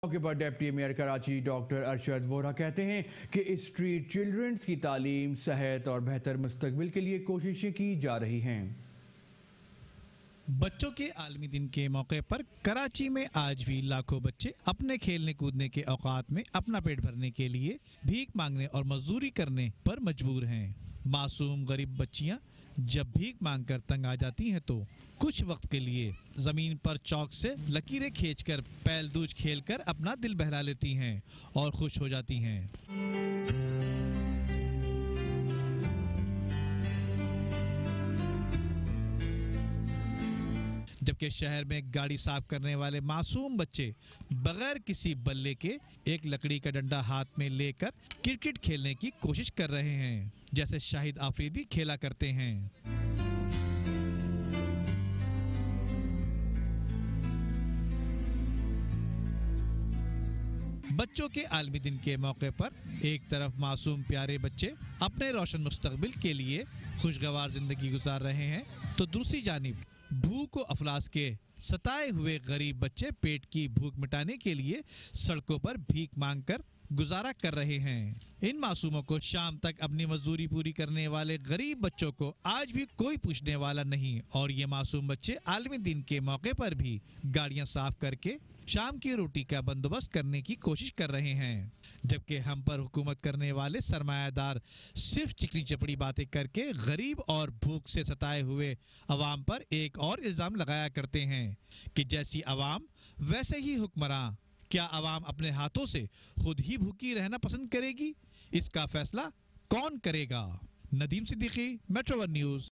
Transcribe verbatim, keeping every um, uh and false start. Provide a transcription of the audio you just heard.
मौके पर deputy mayor Karachi doctor Arshad Vohra कहते हैं कि स्ट्रीट चिल्ड्रंस की तालीम, सेहत और बेहतर मुस्तकबिल के लिए कोशिशें की जा रही हैं। बच्चों के आलमी दिन के मौके पर कराची में आज भी लाखों बच्चे अपने खेलने कूदने के औकात में अपना पेट भरने के लिए भीख मांगने और मजदूरी करने पर मजबूर हैं। मासूम गरीब बच्चियां जब भीख मांगकर तंग आ जाती हैं तो कुछ वक्त के लिए जमीन पर चौक से लकीरें खींचकर पैल दूज खेलकर अपना दिल बहला लेती हैं और खुश हो जाती हैं। जबकि शहर में गाड़ी साफ करने वाले मासूम बच्चे बगैर किसी बल्ले के एक लकड़ी का डंडा हाथ में लेकर क्रिकेट खेलने की कोशिश कर रहे हैं, जैसे शाहिद आफरीदी खेला करते हैं। बच्चों के आलमी दिन के मौके पर एक तरफ मासूम प्यारे बच्चे अपने रोशन मुस्तकबिल के लिए खुशगवार जिंदगी गुजार रहे हैं, तो दूसरी जानिब भूख व अफलास के सताए हुए गरीब बच्चे पेट की भूख मिटाने के लिए सड़कों पर भीख मांगकर गुजारा कर रहे हैं। इन मासूमों को शाम तक अपनी मजदूरी पूरी करने वाले गरीब बच्चों को आज भी कोई पूछने वाला नहीं और ये मासूम बच्चे आलमी दिन के मौके पर भी गाड़ियां साफ करके शाम की रोटी का बंदोबस्त करने की कोशिश कर रहे हैं। जबकि हम पर हुकूमत करने वाले सरमायादार सिर्फ चिकनी चपड़ी बातें करके गरीब और भूख से सताए हुए अवाम पर एक और इल्ज़ाम लगाया करते हैं कि जैसी अवाम वैसे ही हुक्मरां। क्या अवाम अपने हाथों से खुद ही भूखी रहना पसंद करेगी? इसका फैसला कौन करेगा? Nadeem Siddiqui, metro one news.